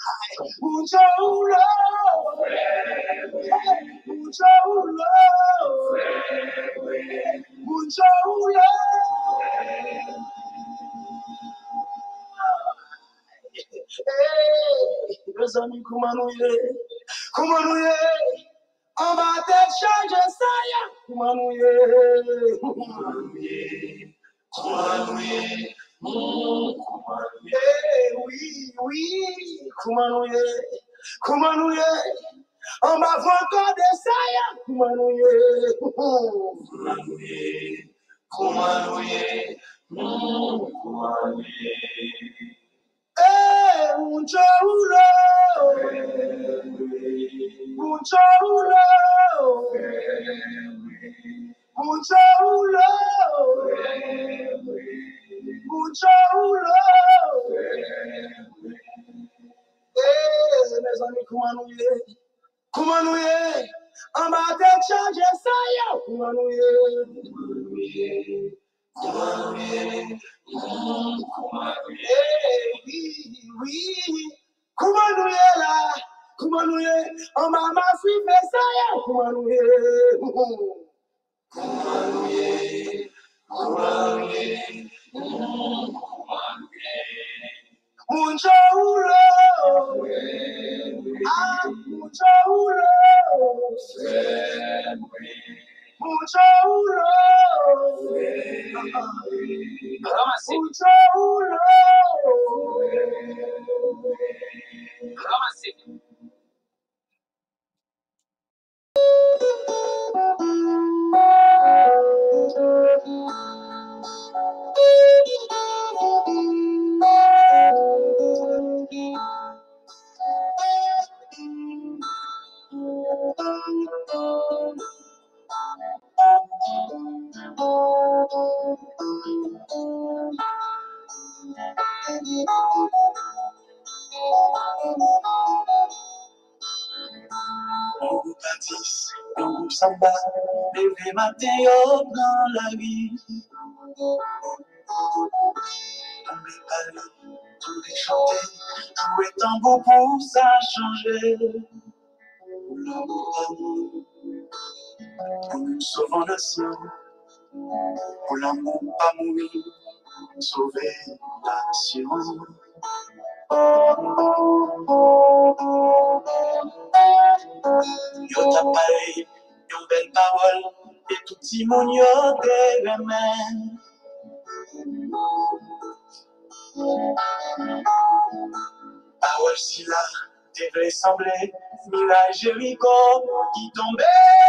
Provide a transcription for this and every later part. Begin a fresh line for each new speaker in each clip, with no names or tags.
Mucho love, mucho love, mucho love. Hey, meus amigos, como não é? On va te changer ça, ya. Comment nous oui, oui, comment nous on va encore de ça, ya. Comment nous mucho love, mucho love, mucho love, mucho love. Mes amis, comment nous on va te changer ça, ya. Comment nous oui, comment nous là? Comment nous on va m'afficher ça, ya. Comment nous mucho love, mucho love, mucho love, mucho On groupe à 10, on groupe samba, levé matin dans la vie. Tomber parler, tomber chanter, jouer tambour pour ça changer. L'amour, pour nous sauver nation, pour l'amour pas mourir, sauver nation. Yo t'a parlé, yon belle parole, et tout petit monde yo te remen. Parole si là, te vle semblé, mirage Jéricho qui tombait.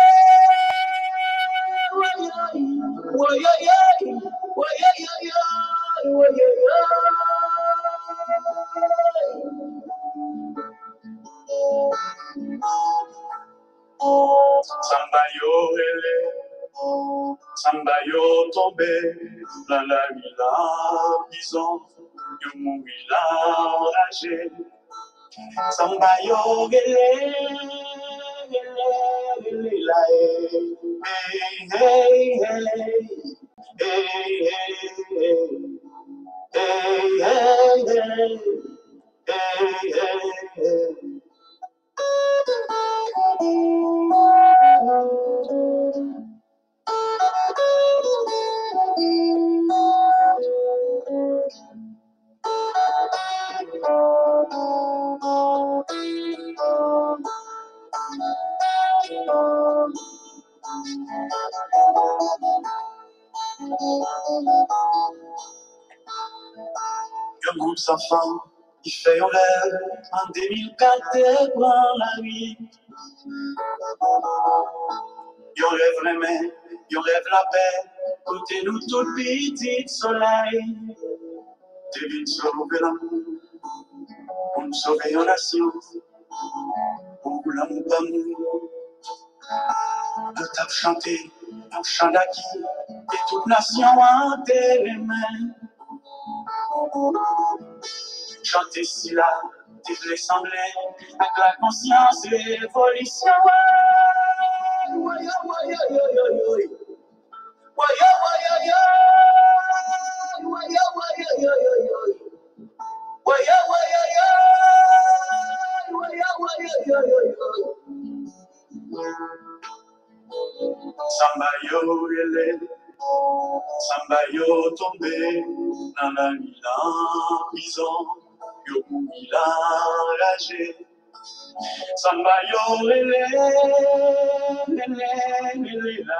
Samba yo tombé dans la vie là, prison, yo mouri là enragé. Samba yo gele la hey hey hey hey. Un groupe sans femme, il fait un rêve en 2004 prend la nuit. Yon rêve l'aimer, yon rêve la paix, côté nous tout petit soleil. T'es venu sauver l'amour, pour nous sauver une nation, pour l'amour pas mourir. De tape chanter, un chant d'acquis, et toute nation en tes mains. Chanter si là, t'es vle semblé, avec la conscience et l'évolution. Samba yo ele, samba yo tombé dans la nuit en prison, yo mouri la ragé. Samba yo ele, ele la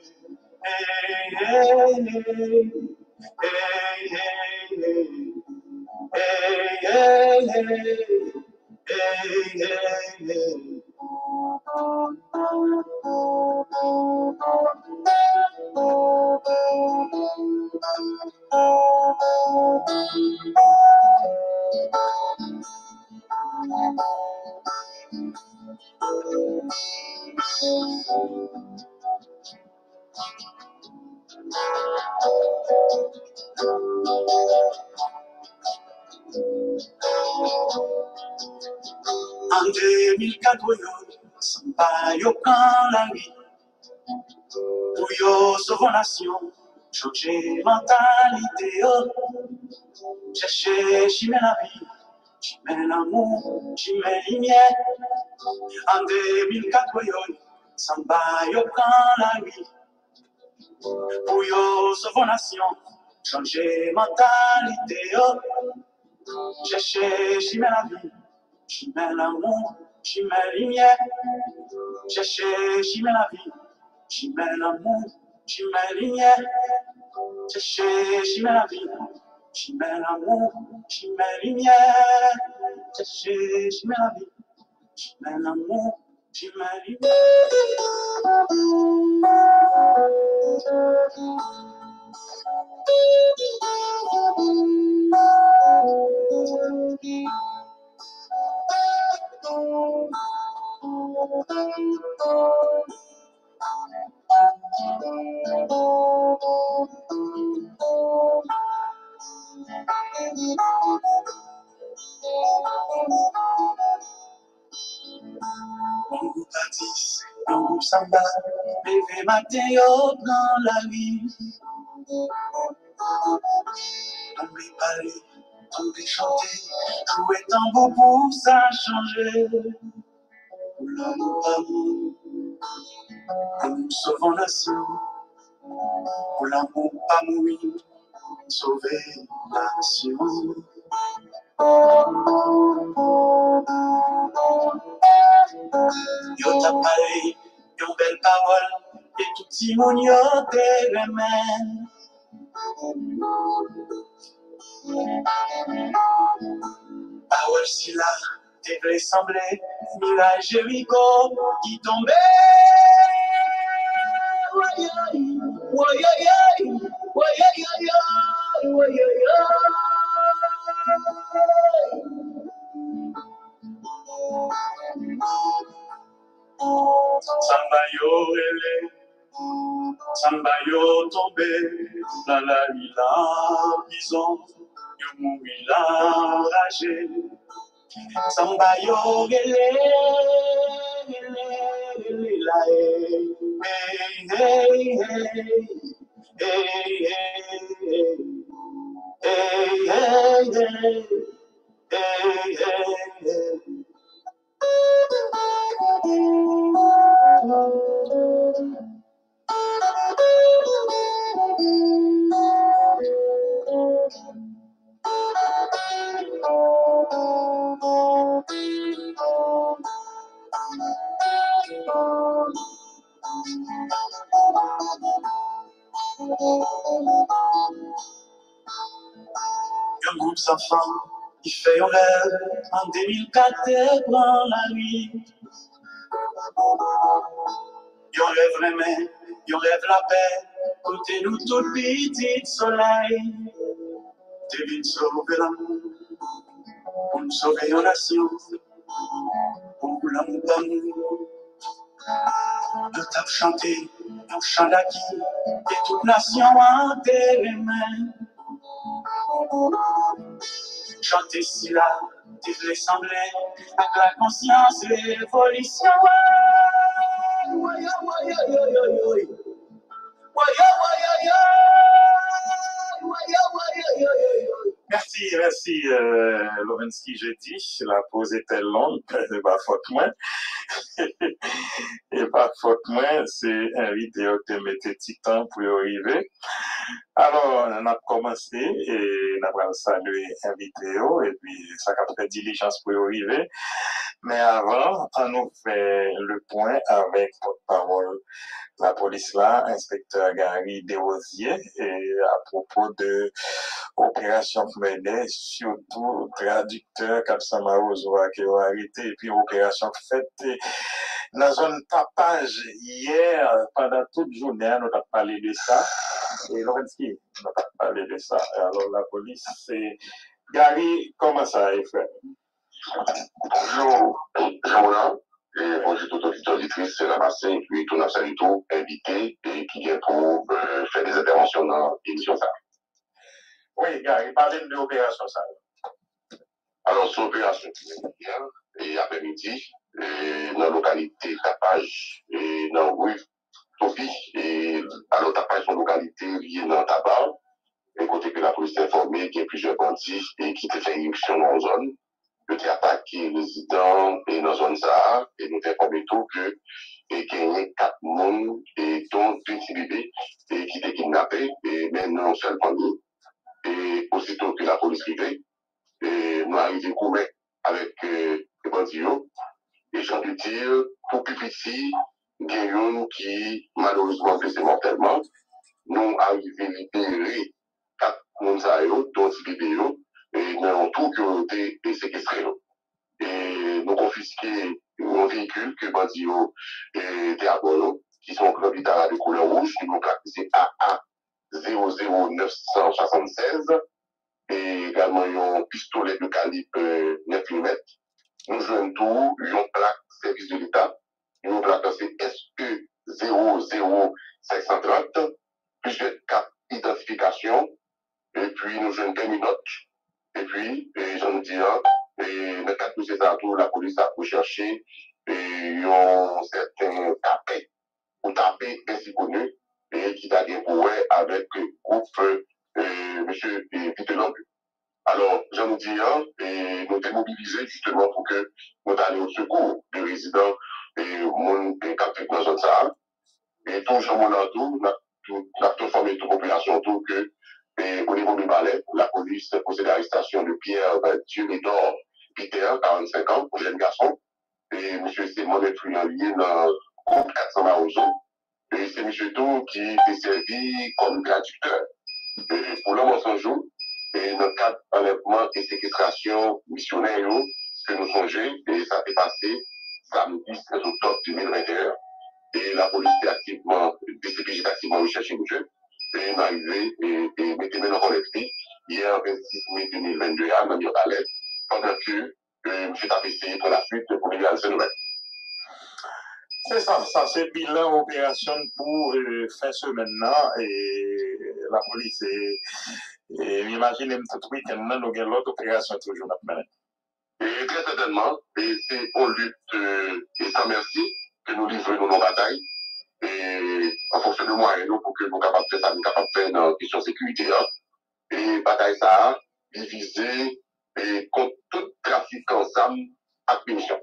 En 2004, samba yo prend la vie pour yo sauver nation, changer mentalité yo, chercher chimé la vie, chimé l'amour, chimé lumière. En 2004, samba yo prend la vie pour yo sauver nation, changer mentalité yo, chercher chimé la vie, chimé l'amour, chimé lumière. Chercher chimé la vie, chimé l'amour, chimé lumière. Chercher chimé la vie, chimé l'amour, chimé lumière. Chercher chimé la vie, chimé l'amour, chimé lumière. Un groupe artiste, un groupe samba, levé matin yo dans la vie. Tomber parler, tomber chanter, jouer tambour pour ça changer. Pour l'amour, amour, pour nous sauvons nation. Pour l'amour, pas mourir, sauver nation. Yo t'a parlé, yon belle parole, et tout petit moun yo te remen. Parole si là, te vle semblé, mirage Jéricho qui tombait. Samba yo ele, samba yo tombé dans la nuit la prison, yo mouri la ragé. Samba yo ele la Un groupe sans femme, il fait un rêve en 2004 et prend la nuit. Yon rêve vraiment, yon rêve la paix, côté nous tout petit soleil. T'es venu sauver l'amour, pour nous sauver une nation, pour l'amour d'amour. Nous t'avons chanté, un chant d'acquis, et toute nation en tes mains. Chanter si là, t'es vle sembler, avec la conscience, révolution.
Merci, Lowensky, j'ai dit. La pause était longue, pas faute moins. Et pas faute moi, c'est invité à te mettre petit temps pour y arriver. Alors, on a commencé et on a salué invité et puis ça a fait diligence pour y arriver. Mais avant, on nous fait le point avec porte-parole la police là, inspecteur Gary Desrosiers, et à propos de opération menée, surtout traducteur Kapsama Ozoa qui a arrêté, et puis opération faite dans la zone tapage hier, pendant toute journée, on a parlé de ça. Et Lorenzki, on a parlé de ça. Alors la police, c'est Gary, comment ça est fait?
Bonjour, Jean-Roland, et bonjour toute auditeur auditrice, c'est Ramassé, et puis tout notre tout invité et qui vient pour faire des interventions dans l'émission ça.
Oui, Gary, parlez de l'opération ça.
Alors, c'est l'opération hier et après-midi, dans la localité Tapage, et dans la rue Topi, et alors Tapage, c'est une localité liée dans Tabar, et côté que la police est informée qu'il y a plusieurs bandits et qui te fait une irruption dans la zone. Le attaqué résident et dans la zone ça, et nous informons tout que et qu'il y a 4 personnes, et dont 2 petits bébés, et qui étaient kidnappés, et même dans une seule famille. Et aussitôt que la police arrivait, et nous arrivons courir avec les bandits, et j'en veux dire, pour plus petit, il y a une qui malheureusement blessé mortellement. Nous arrivons à libérer 4 personnes, dont 10 bébés, et nous avons tout qui ont été séquestrés. Et nous confisquons un véhicule que Bandio était à bord, qui sont en de couleur rouge, qui nous classés AA 00976, et également un pistolet de calibre 9 mm. Nous jouons tout, une plaque service de l'État, une plaque c'est SE 00530, plusieurs cartes d'identification, et puis nous jouons 2 minutes. Et puis, j'en dis, et dans le cadre de ces atouts, la police a recherché un certain tapé, ou tapé ainsi connu, et qui a bien pour avec le groupe M. Vitelambu. Alors, j'en dis, et nous avons mobilisé justement pour que nous allions au secours des résidents et mon capté dans zone Sahara. Et tout, j'en mon tout, nous avons transformé toute population tout que et au niveau du balai, la police procède à l'arrestation de Pierre Dieudor Peter, 45 ans, un jeune garçon. Et M. Simon est lié dans le groupe 400 Marozo. Et c'est M. Tout qui est servi comme traducteur. Et pour l'homme en son jour, et dans le cadre d'enlèvement et séquestration missionnaire que nous songeons, et ça s'est passé samedi 13 octobre 2021. Et la police est activement, DCPJ est activement recherché monsieur. Et nous arrivé et mettez maintenant en l'esprit, hier 26 mai 2022 à Namir Ballet, pendant que M. a essayé pour la suite pour réaliser nouvelle.
C'est ça, c'est bilan opération pour fin semaine là, et la police et imagine tout week-end là, nous avons l'autre opération toujours maintenant.
Et très certainement, et c'est en lutte et sans merci que nous livrons nos batailles. Et en fonction de moyens pour que nous capables de faire ça, nous capables de faire dans la question de sécurité. Et bataille ça, divisé et contre tout trafic ensemble à punition.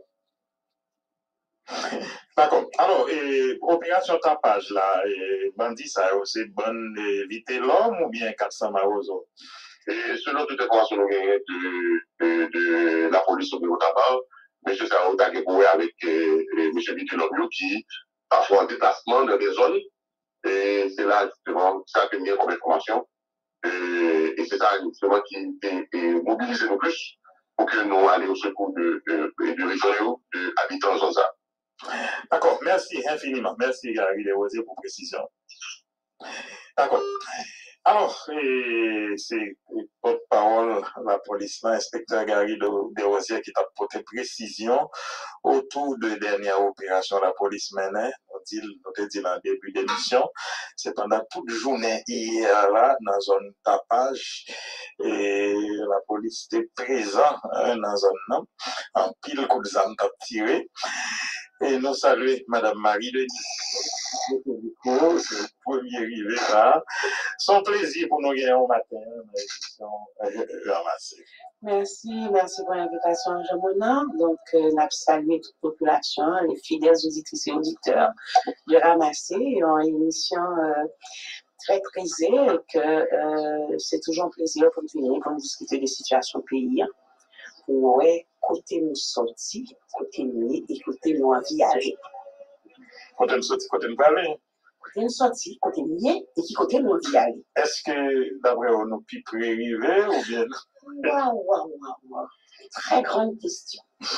D'accord. Alors, opération tapage là, bandit ça, c'est bonne éviter l'homme ou bien 400 marozo?
Et selon toute information de la police au niveau tabac, M. Sarro a gagné avec M. Vitulomio qui parfois en déplacement dans des zones. Et c'est là justement ça que vient comme information. Et c'est ça justement qui mobilise le plus pour que nous allions au secours de riverains, d'habitants en ça.
D'accord, merci infiniment. Merci Gary Desrosiers pour précision. D'accord. Alors, c'est porte-parole la police, l'inspecteur Gary Desrosiers qui t'a porté précision autour de dernière opération la police menait, on dit en début d'émission, c'est pendant toute journée hier là, dans la zone tapage, et la police était présente dans la zone, en pile coup de zame t'a tiré. Et nous saluons Madame Marie de c'est le premier arrivé là. Son plaisir pour nous gagner au matin, l'édition ramassée.
Merci pour l'invitation, Jean-Mona. Donc, n'a salué toute population, les fidèles auditrices et auditeurs de Ramasser, une émission très prisée et que c'est toujours un plaisir pour venir pour discuter des situations pays. Pour côté nous sortis, côté nous et côté nous envie aller.
Côté nous sortis, côté nous parler.
Côté nous sortis, côté nous et qui côté nous envie aller.
Est-ce que d'après vous, nous puis arriver ou bien?
Waouh. Très grande question.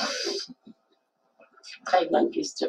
Très grande question.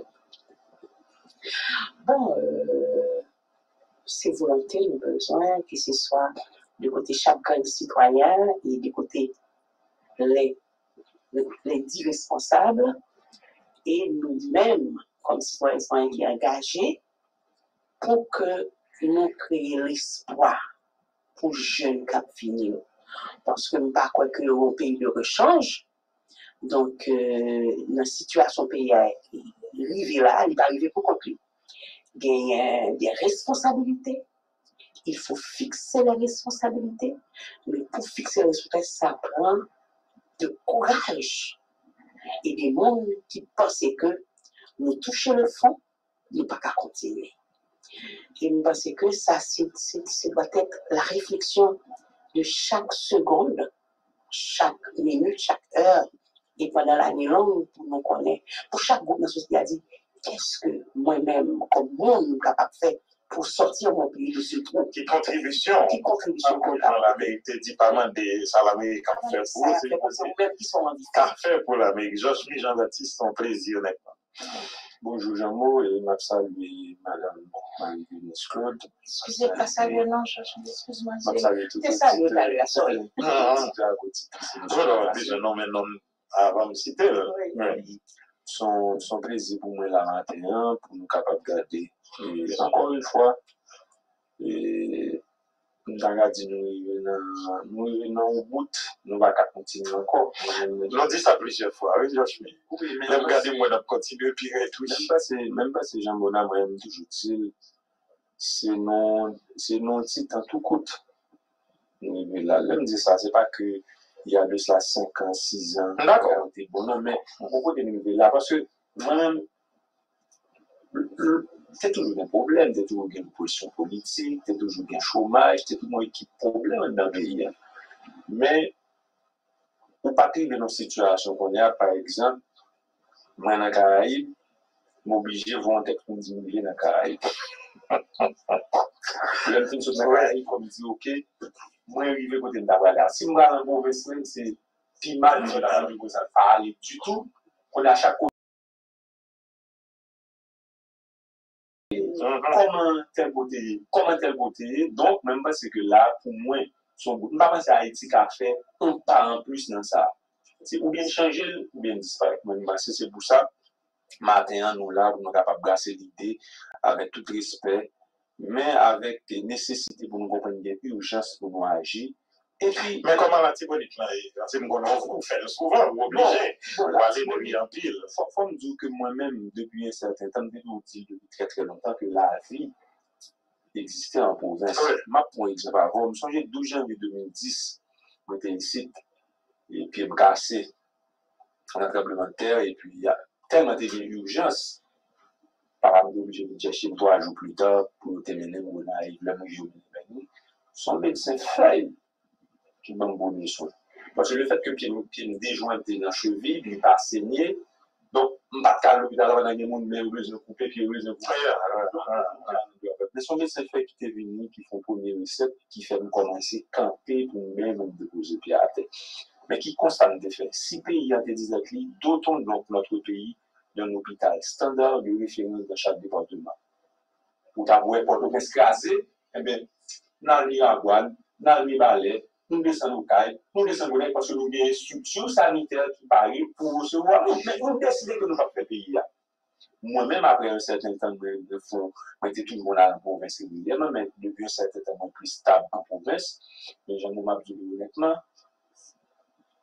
Bon, c'est volonté, nous besoin, que ce soit du côté chacun citoyen et du côté les dits responsables et nous-mêmes, comme citoyens qui sont engagés, pour que nous créions l'espoir pour les jeunes qui finissent. Parce que nous ne pas croire que le pays de rechange. Donc, dans la situation pays arrivé là, il va arriver pour conclure. Il y a des responsabilités. Il faut fixer les responsabilités. Mais pour fixer les responsabilités, ça prend de courage. Et des gens qui pensent que nous toucher le fond, nous ne pouvons pas continuer. Et je pense que ça, doit être la réflexion de chaque seconde, chaque minute, chaque heure, et pendant l'année longue, pour nous connaître. Pour chaque groupe de la société, a dit, qu'est-ce que moi-même, comme monde, nous sommes capables de faire pour sortir mon pays de ce trou?
Qui contribution? Dans la vérité, dit pas mal des salariés qui ont fait pour pour l'Amérique. Joshua Jean-Baptiste, son plaisir, honnêtement.
Bonjour Jean-Mo, et m'a salué Madame Marie-Vénus Claude.
Excusez, pas salué, non, excuse-moi.
M'a salué tout le monde.
Salué, la sorry.
Voilà, déjà, non, mais non, avant de citer,
son plaisir pour moi la matin, pour nous capables de garder. Et encore une fois, nous avons dit nous venons en route, nous ne pouvons pas continuer encore.
Nous dit ça plusieurs fois, oui, Joshua. Oui, mais regardez-moi, nous continuons, puis tout.
Même pas ces gens bonhommes, moi, j'aime toujours dire, c'est non titre en tout coûte. Là, même dire ça, c'est pas que il y a de cela 5 ans, 6 ans,
d'accord,
bonhomme, mais beaucoup de niveaux là, parce que moi-même, c'est toujours un problème, c'est toujours une position politique, c'est toujours un chômage, c'est toujours un problème dans le pays. Mais, pour partir de nos situations qu'on a, par exemple, moi dans les Caraïbes, m'oblige volontaire pour diminuer dans les Caraïbes. Le film sur les Caraïbes, comme dit, ok, moi, arrivé côté de la si moi, dans un mauvais semaine, c'est plus mal, je n'arrive pas à parler du tout, on a chaque comment tel côté, donc même pas c'est que là, pour moi, son goût, pas penser à Haïti qu'a fait un pas en plus dans ça. C'est ou bien changer, ou bien disparaître. C'est pour ça, matin, nous là, nous sommes capables de brasser l'idée avec tout respect, mais avec des nécessités pour nous comprendre des urgences pour nous agir.
Et puis, mais comment la Tibonite là, c'est nous vous faites souvent, vous obligez, vous allez de lui en pile.
Faut me dire que moi-même, depuis un certain temps, depuis très très longtemps, que la vie existait en province. Ma pour exemple, avant, je me souviens 12 janvier 2010, j'étais ici, et puis je me cassais en un tremblement de terre, et puis il y a tellement d'urgence, par rapport à obligé de chercher 3 jours plus tard pour terminer mon live, le jour de son médecin fait qui m'a bon soin. Parce que le fait que pied me déjointe dans la cheville, il pas saigné, donc je ne pas à l'hôpital avant d'aller mon mais heureusement couper, puis heureusement couper. Mais son médecin fait qui est venu, qui font premier recette, qui fait me commencer à camper pour même déposer pied à terre. Mais qui constate des faits. Si pays a des désaccords, d'autant dans notre pays, d'un hôpital standard de référence dans chaque département. Pour t'avouer, pour nous escraser, eh bien, dans le Miragouane, dans le Mibalais, nous descendons au CAI, nous descendons parce que nous avons une structure sanitaire qui paraît pour recevoir nous. Mais nous décidons que nous ne pouvons pas faire pays. Moi-même, après un certain temps de fond, j'étais toujours dans la province régulièrement, mais depuis un certain temps plus stable en province, mais j'en ai dit honnêtement,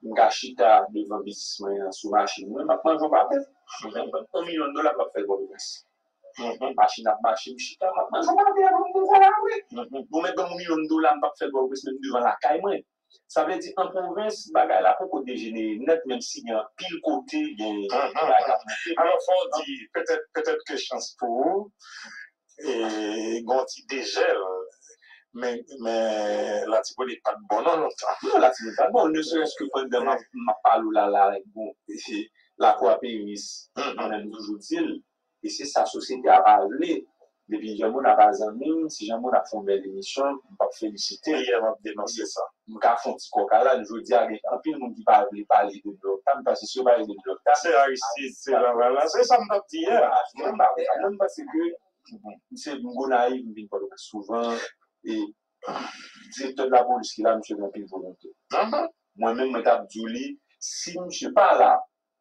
Gachita devant businessman sous machine. Moi, maintenant, je m'appelle. $1 million pour faire le business. Machine à machine, chita, maintenant, je m'appelle. Vous mettez $1 million pour faire le business devant la caille. Ça veut dire en province, bagay la pour dégénérer net, même s'il y a un pile côté, il y a
alors, faut dire, peut-être que chance pour vous, et Gonti dégèle. Mais la Thibault n'est pas de bon non longtemps.
Non, la Thibault n'est pas de bon. Ne serait-ce que pendant ma parole là, bon, la coopéris, on aime toujours dire, et c'est sa société à parler. Depuis que n'a pas amis, si jamais on a fait une belle émission, on va féliciter.
Et on va dénoncer ça.
On va faire un petit coca là, je veux dire, en plus, on ne parle pas de bloc-tam, parce que si on parle de bloc-tam,
c'est Aristide, c'est là, c'est ça, on dit hier.
Même parce que c'est Mgonaï, je parle souvent, et directeur de la police qui est là, M. Gampil Volonté. Moi-même, je dis, si je ne suis pas là,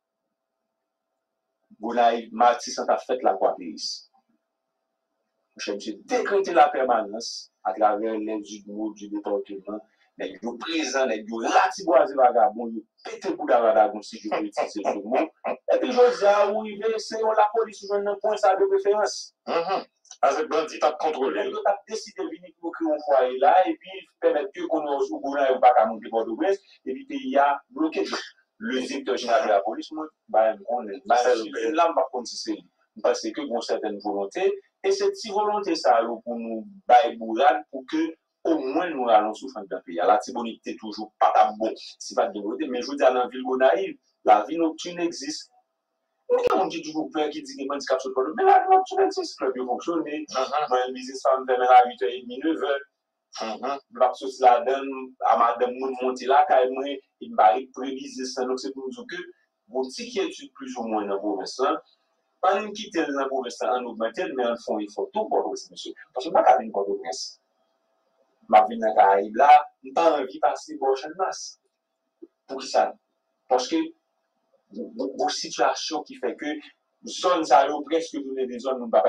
Mgonaï, Martis, a fait la coopéris. Je me suis décrété la permanence à travers les jugements du département, les présents, les ratiboisés vagabonds, les pétés pour vagabonds, si je peux utiliser ce mot. Et puis je dis, oui, c'est la police, je ne point ça de préférence.
Avec bandit à contrôler.
On a décidé de venir pour créer un foyer là, et puis permettre que qu'on ait au Gouna et au Baka monter Port-au-Prince, et puis le pays a bloqué. Le directeur général de la police, là, on va continuer. Parce que nous avons certaines volontés, et cette volonté, ça pour nous bailler bourrade pour que au moins nous allons souffrir d'un pays. La Tibonite est toujours pas bon, c'est pas de volonté, mais je vous dis, dans la ville Gonaïve, la vie nocturne existe. On dit toujours peur qui dit qu'il y a un handicap sur le problème, mais la vie nocturne existe, le club fonctionne. Moi, une business femme ferme à 8h30, 9h. La chose là donne à madame monter là, quand même, il va préviser ça. Donc, c'est pour nous dire que vos inquiétudes plus ou moins dans vos versants, pas nous quitter dans vos versants en augmentant, mais en fond, il faut tout pour vous, monsieur. Parce que je ne vais pas venir pour le prince. Ma vie dans la Caraïbe là, je n'ai pas envie de passer pour une masse. Pour qui ça? Parce que vos situations qui fait que zone ça est presque donner des zones où pas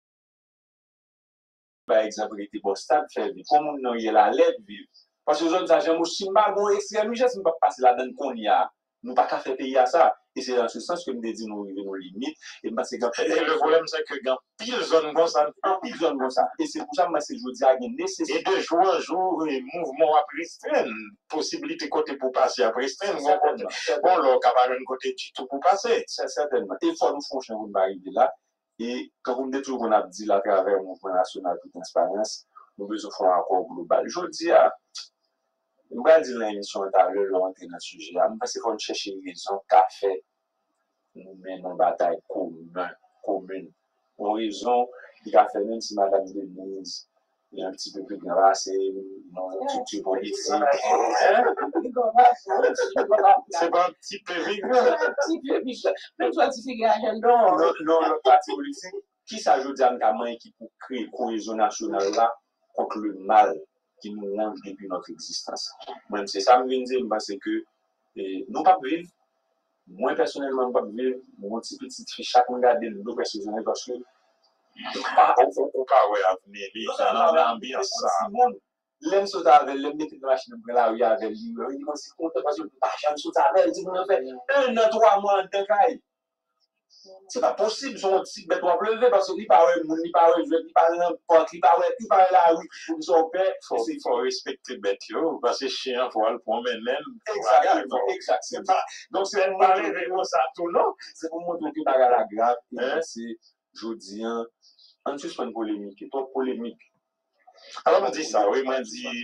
par exemple était bon stade faire comme on y la l'aide vivre parce que zone ça j'aime aussi pas bon extrême je ne pas passer là dedans qu'on y a nous pas qu'à faire payer à ça et c'est dans ce sens que nous dit nous arriver nos limites et parce que
le problème c'est que dans pile zone comme ça
en pile zone comme ça et c'est pour ça moi c'est je dis à nécessité
et de jour en jour mouvement à restreindre possibilité côté pour passer à restreindre bon là capable un côté du tout pour passer
c'est certainement il faut nous franchir on va arriver là et quand vous me dites qu'on a dit à travers le mouvement national de transparence nous besoin faire un accord global je dis à nous va dire l'émission à l'heure on est dans le sujet parce qu'il faut chercher une raison qu'a fait nous menons une bataille commune une raison qui a fait même si madame Denise est un petit peu plus grave c'est une structure politique c'est pas un petit peu même soit non le parti politique qui s'ajoute à un qui pour créer cohésion nationale là contre le mal qui nous ronge depuis notre existence. Même c'est ça que je veux dire, parce que nous ne pouvons pas vivre, moi personnellement, je ne peux pas vivre, mon petit fille, chaque monde a des deux personnes, parce que
on peut pas venir dans l'ambiance ça.
L'aime sauter avec, l'aime mettre dans la machine pour la rue avec lui, il dit, c'est content parce que je ne peux pas jamais sauter avec, il dit, on a fait 1 an, 3 mois en temps. C'est pas possible, son petit bête doit pleuver parce qu'il parle de monde, il parle de il parle n'importe, il parle la rue pour son père.
Il faut respecter bête, parce que chien, il faut le promener même.
Exactement. Donc, c'est pour montrer que ça tout, non? C'est pour montrer que la grave, c'est, je dis, en plus, pas une polémique, c'est pas polémique.
Alors, on dit ça, oui, moi,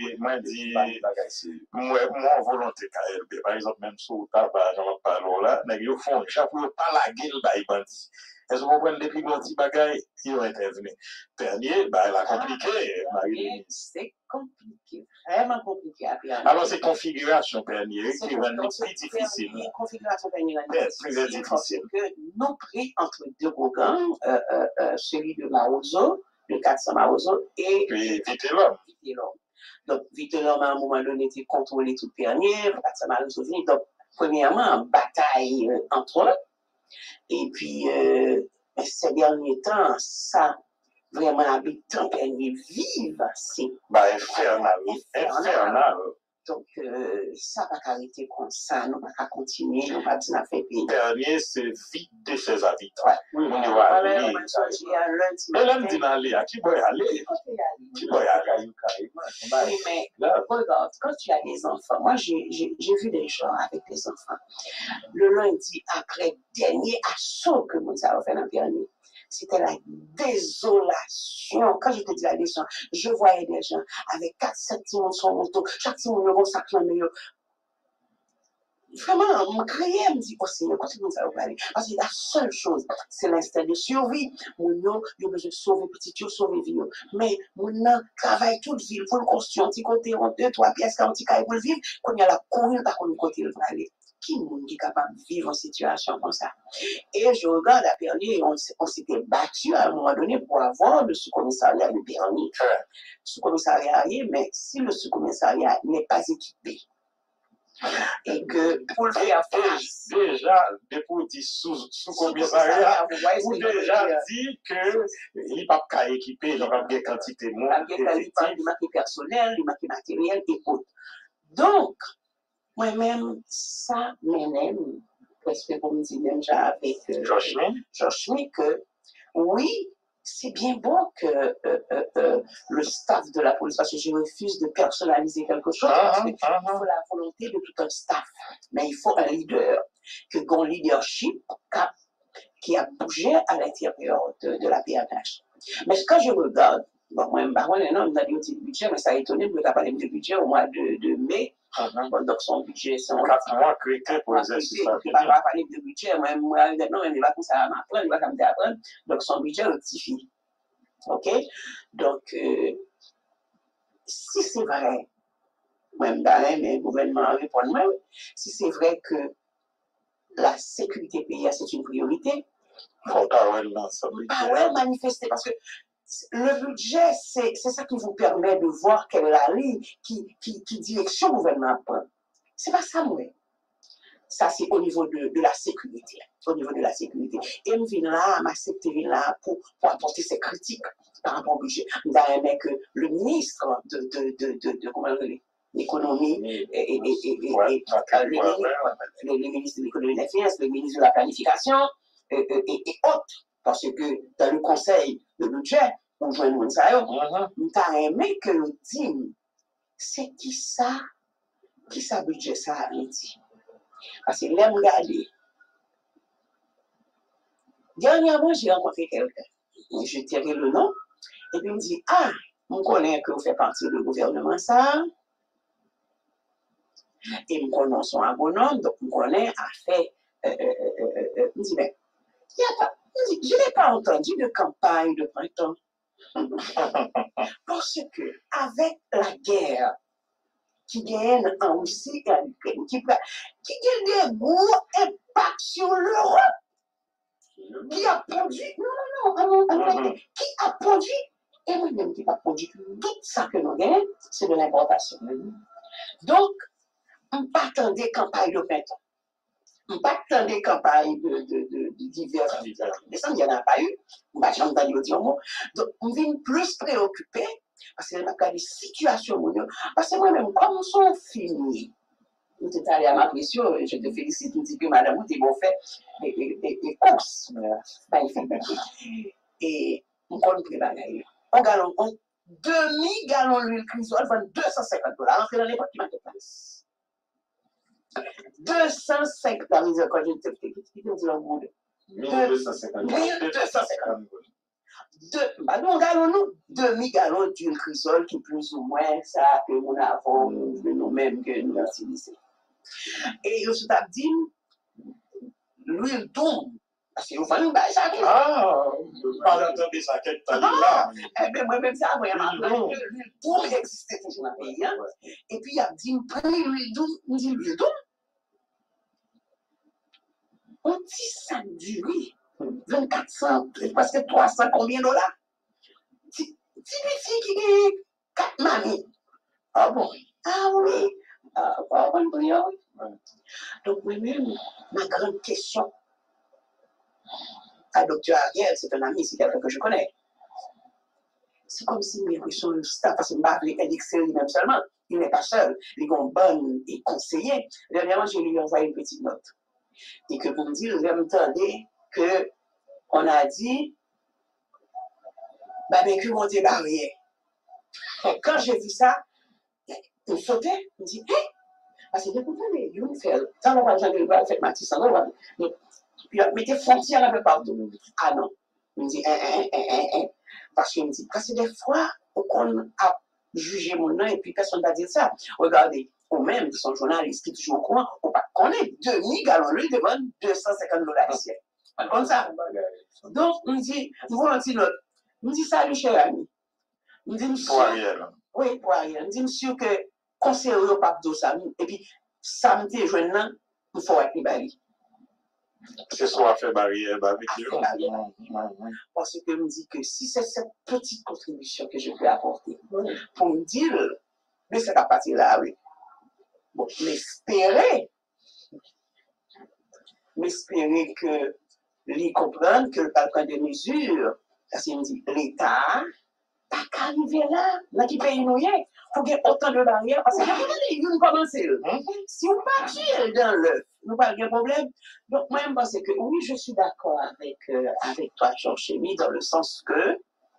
volonté KLB, par exemple, même sur le tabac, j'en parle là, mais ils font, chaque fois, pas la gueule, ils bandit. Est-ce que vous comprenez depuis qu'on dit bagaille, ils ont intervenu. Dernier, il a compliqué, Marie-Louise.
C'est compliqué, vraiment compliqué.
Alors, c'est configuration dernier qui rend plus difficile.
Configuration dernière,
très difficile.
Nous pris entre deux programmes, celui de Maozo, le 400 Maozo, et
Vitelhomme.
Donc, Vitelhomme, à un moment donné, était contrôlé tout dernier, le 400 Maozo venu. Donc, premièrement, bataille entre eux. Et puis, ces derniers temps, ça, vraiment, habitants derniers vivent, c'est
infernal.
Donc, ça va arrêter comme ça, nous va continuer, nous va dire fait pays.
Dernier, c'est vite de ses habitants.
Oui,
on y va aller.
Mais
l'homme dit d'aller, à qui peut y aller? Qui peut y aller?
Oui, mais regarde, quand tu as des enfants, moi j'ai vu des gens avec des enfants. Le lundi, après dernier assaut que nous avons fait l'an dernier, c'était la désolation. Quand je te dis la désolation, je voyais des gens avec 4-7 timons sur moto, chaque timon a un sac dans le Vraiment, je criais, je me dis, oh Seigneur, continue ça va aller. Parce que la seule chose, c'est l'instinct de survie. Mon nom, il a besoin de sauver petit, il sauver vie. Mais mon nom travaille toute ville pour le construire, un petit côté, 2, 3 pièces, un petit caille pour le vivre, qu'on y a la courir, par contre, côté, il va aller. Qui est capable de vivre en situation comme ça? Et je regarde la permis, on s'était battu à un moment donné pour avoir le sous-commissariat de permis. Le sous-commissariat arrive, mais si le sous-commissariat n'est pas équipé, et que pour le faire face.
Déjà, depuis dit sous-commissariat, ou déjà dit que il n'est pas équipé, il n'y a pas de quantité de monde.
Il manque personnel, il manque matériel et autres. Donc, moi-même, ça m'aime, parce que comme dit même avec
Georges
Schmitt, que oui, c'est bien bon que le staff de la police, parce que je refuse de personnaliser quelque chose, parce qu'il faut la volonté de tout un staff. Mais il faut un leader, que un leadership qui a bougé à l'intérieur de la PNH. Mais quand je regarde, bon, moi, on a dit un budget, mais ça a étonné de me parler de budget au mois de mai. Bon, donc son budget, c'est
4 mois créé pour l'exercice.
Je ne vais pas parler de budget, moi, non, il va comme ça m'apprendre, il va comme ça apprendre. Donc son budget rectifie. OK? Donc, si c'est vrai, même dans les gouvernements répondent, si c'est vrai que la sécurité pays, c'est une priorité,
il faut pas
manifester, parce que le budget, c'est ça qui vous permet de voir quelle est la ligne, qui direction le gouvernement prend. C'est pas ça, moi. Ça, c'est au niveau de la sécurité. Au niveau de la sécurité. Et je viens là, m'accepter là pour apporter ces critiques par rapport au budget. D'ailleurs, que le ministre de comment l'économie et le ministre de l'économie et des finances, le ministre de la planification et autres. Parce que dans le conseil de budget, on joue un ça, on t'a aimé que nous dise, c'est qui ça budget ça a dit. Parce que là, regardez. Dernièrement, j'ai rencontré quelqu'un. Je tirais le nom. Et puis il me dit, ah, on connaît que vous faites partie du gouvernement ça. Et on connaît son abonnement, donc on connaît à faire. Il me dit, mais, il n'y a pas. Je n'ai pas entendu de campagne de printemps. Parce que, avec la guerre qui gagne en Russie et en Ukraine, qui a des gros impacts sur l'Europe, qui a produit, qui a produit, et moi-même qui a produit, tout ça que nous gagnons, c'est de l'importation. Donc, on ne pas attendre des campagnes de printemps. On ne pas attendre des campagnes d'hiver. Il n'y en a pas eu. J'ai entendu dire mot. Donc, on vient plus préoccupé parce qu'il y a des situations. Parce que moi-même, comme nous sommes finis, nous sommes allés à ma pression, je te félicite, tu dis que madame, vous avez fait des courses. Et on connaît les bagailles. On gagne demi-gallon d'huile crisol, vend $250. Entrez dans n'importe qui marketplace. 250 quand je te fais, qu'est-ce qu'il dit le monde?
1250.
Nous gagnons demi-gallon d'huile crisol qui plus ou moins ça que nous avons de nous-mêmes que nous utilisons. Et je t'ai dit, l'huile tombe. Parce que vous faites une bâche à tout.
Pas d'entendre ça quelque temps là.
Eh bien, moi-même, ça, l'huile tombe existait toujours dans le pays. Et puis, il a dit, prenez l'huile tombe. On dit l'huile tombe. Un petit sac d'huile, 2400, presque 300, combien de dollars? Petit qui gagne 4 mamies. Ah bon? Ah oui. Donc, moi-même, ma grande question à Dr. Ariel, c'est un ami, c'est quelqu'un que je connais. c'est comme si l'impression de ça, parce que je ne sais lui-même seulement, il n'est pas seul, il est bon et conseiller. Dernièrement, je lui ai envoyé une petite note. Et que pour me dire, je m'entendais qu'on a dit, bah, que mon débarrière. Quand j'ai vu ça, il sautait, il me dit, hé, parce que depuis que vous faites, ça va pas faire Matisse, puis mettez frontières un peu partout. Ah non. Il me dit, parce qu'il me dit, parce que des fois, on a jugé mon nom et puis personne ne va dire ça. Regardez, ou même qui sont journalistes qui sont toujours au courant, on est demi-gallon, lui demande $250 ici. Comme ça. Donc, on me dit, vous un petit note. On me dit, salut, cher ami. On me dit, monsieur.
Pour Ariel.
Oui, pour Ariel. On me dit, monsieur, que conseiller au pape de ça. Et puis, samedi, je viens, il faut être libéré.
C'est soit fait barrière avec lui.
Parce que je me dis que si c'est cette petite contribution que je peux apporter pour me dire, mais c'est à partir là, oui. Bon, m'espérer que les comprennent que le prend des mesures, parce qu'il me dit, l'État, pas qu'à arriver là, dans qui pays nous y est, pour qu'il y ait autant de barrières, parce que nous commençons. Si on partit dans l'œuf, nous pas de problème. Donc, moi, je pense que oui, je suis d'accord avec toi, Georges Chémy, dans le sens que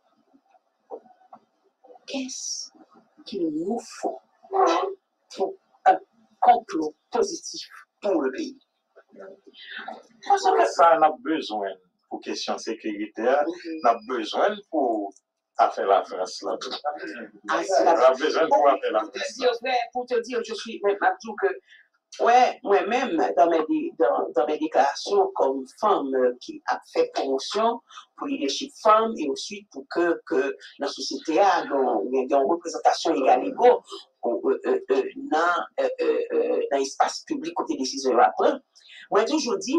qu'est-ce qu'il nous faut pour un complot positif pour le pays?
Parce que ça, on a besoin pour question sécuritaire, on a besoin pour faire la France. On a besoin pour faire la France.
Pour te dire, je suis même à tout que, ouais, moi-même, dans mes déclarations comme femme qui a fait promotion pour leadership femme et ensuite pour que la société a une représentation égale égaux dans l'espace public côté décision après. Moi, toujours dit,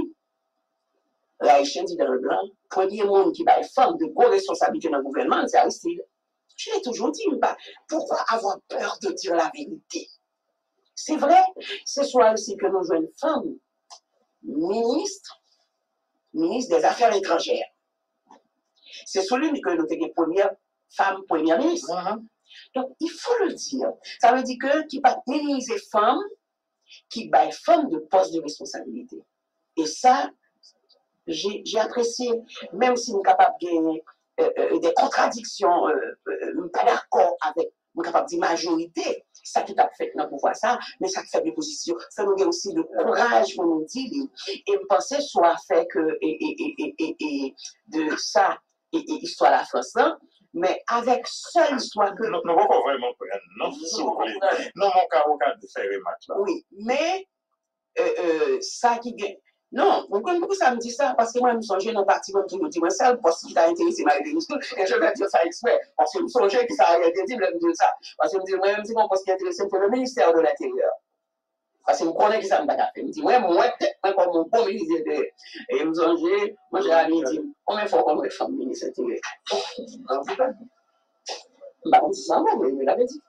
la Haïtienne dit dans le blanc, premier monde qui va être femme de gros responsabilités dans le gouvernement, c'est Aristide. Je l'ai toujours dit, pourquoi avoir peur de dire la vérité? C'est vrai, ce soir aussi que nous jouons une femme ministre des Affaires étrangères. C'est celui que nous avons première femme première ministre. Donc, il faut le dire. Ça veut dire que qui va minimiser femme, qui va être femme de poste de responsabilité. Et ça, j'ai apprécié, même si nous sommes capables de gagner des contradictions, pas d'accord avec, nous sommes capables de majorité, ça tout à fait dans pouvoir ça, mais ça fait des positions. Ça nous donne aussi le courage pour nous dire, et me penser soit fait que, et de ça, et histoire la France, là, mais avec seule histoire que.
Nous ne pouvons pas vraiment prendre, non, s'il vous plaît. Non, mon cas, au cas de faire remarque là.
Oui, mais ça qui gagne. Non, pourquoi ça me dit ça? Parce que moi, je me songeais dans le parti, comme tu me dis, moi, c'est le poste qui t'a intéressé, et je vais dire ça exprès, parce que je me songeais que ça a été dit, je me dire ça. Parce que je me dis, moi-même, c'est mon poste qui est intéressé, c'est le ministère de l'Intérieur. Parce que je connais que ça me fait. Je me dis, moi, comme mon bon ministre de. Et je me songeais, moi, j'ai ami dit, combien de fois qu'on est femme ministre de l'Intérieur? Bah, on dit ça, mais il l'avait dit.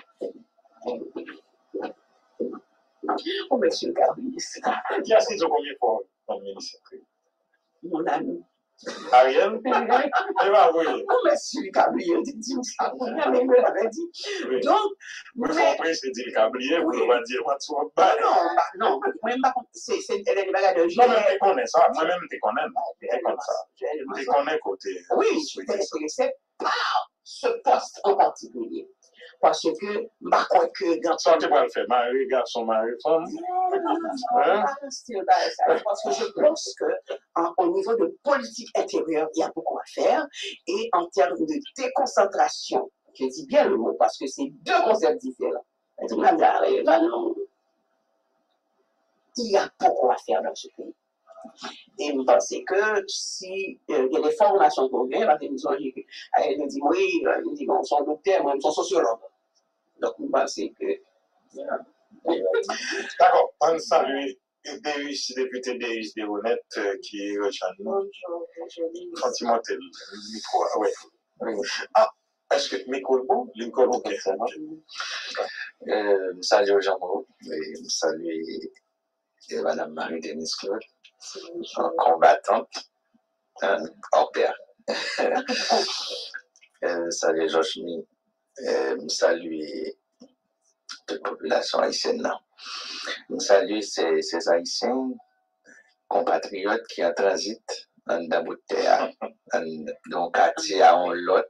Oh, monsieur le ministre.
Qui a dit combien de fois comme ministre?
Mon ami.
Ariel? Je vais avouer.
Oh, monsieur le cablier, dis-moi ça. Mais il me l'avait dit. Donc,
mais. Après, c'est dit le cablier, vous ne va dire, moi, tu vas pas.
Non, même pas. Elle est des bagages de
moi-même, tu connais ça. Moi-même, tu connais. Tu connais ça. Tu connais côté.
Oui, je suis intéressé par ce poste en particulier. Parce que, je crois que dans
ça, tu vas le faire, mari, garçon, mari, femme.
Parce que je pense qu'au niveau de politique intérieure, il y a beaucoup à faire. Et en termes de déconcentration, je dis bien le mot parce que c'est deux concepts différents. Il y a beaucoup à faire dans ce pays. Et je pense que si il y a des formations qu'on vient, elle me dit, oui, elle me dit, bon, son docteur, moi, son sociologue. Donc, je pense que.
D'accord, on salue Deus, député Deus Deronet, qui rejoint nous.
Bonjour,
Fatima Montel, le micro, oui. Ah, est-ce que le micro est bon? Le micro est bon, ça va.
Salut Jean-Maud, et salut Madame Marie-Denise Claude, combattante, hors pair. Salut Georges, salue toute population haïtienne. Là. Salue ces Haïtiens compatriotes qui en transit dans Daboutéa, dans quartier à un lot.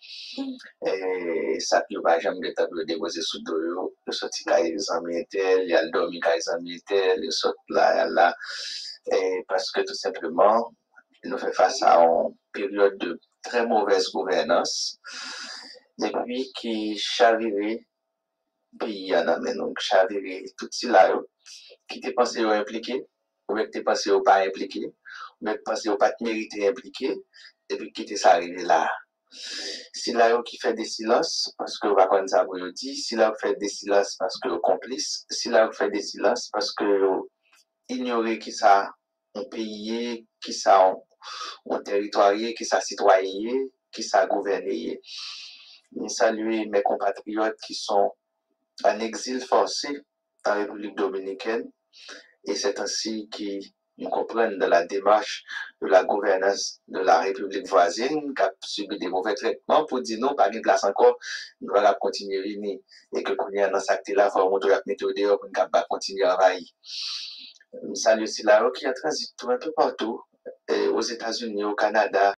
Et ça qui va jamais être déposé sous dos, le sorti quand ils en mettaient, il y a le dormi quand ils en mettaient, le sorti là. Et parce que tout simplement, nous fait face à une période de très mauvaise gouvernance, et puis qui chavirait pays en amène, donc chavirait tout cela, qui était pensé impliqué, ou bien qui était pensé pas impliqué, ou bien qui pensé pas mérité impliqué, et puis qui était ça arrivé là. Si là qui fait des silences, parce que va comme ça vous dit, si là fait des silences parce que complice, si là fait des silences parce que ignorer qui ça on pays, qui ça on territoire, qui ça citoyen, qui ça gouverné. Je salue mes compatriotes qui sont en exil forcé en République dominicaine et c'est ainsi qu'ils comprennent de la démarche de la gouvernance de la République voisine qui a subi des mauvais traitements pour dire non, pas de place encore, nous allons continuer à venir et que quand il y a dans cette acte-là, il faut montrer la méthode pour ne pas continuer à travailler. Je salue aussi là qui a transit un peu partout, aux États-Unis, au Canada.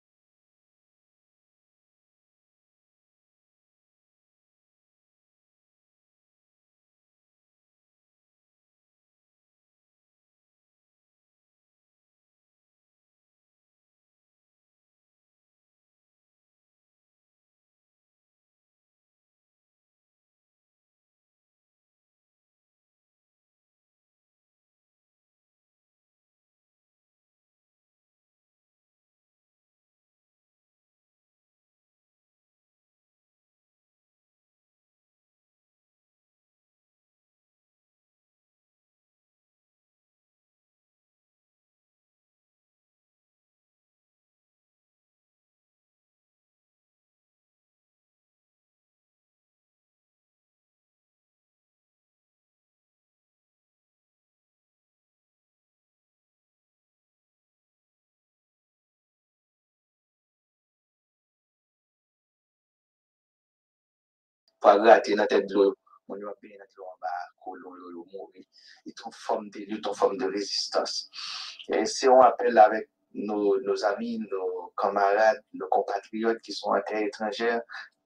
Pour gratter dans la tête de l'eau, on va payer dans l'eau en bas, colon, mourir. Il y a une forme de lutte, une forme de résistance. Et si on appelle avec nos amis, nos camarades, nos compatriotes qui sont en terre étrangère,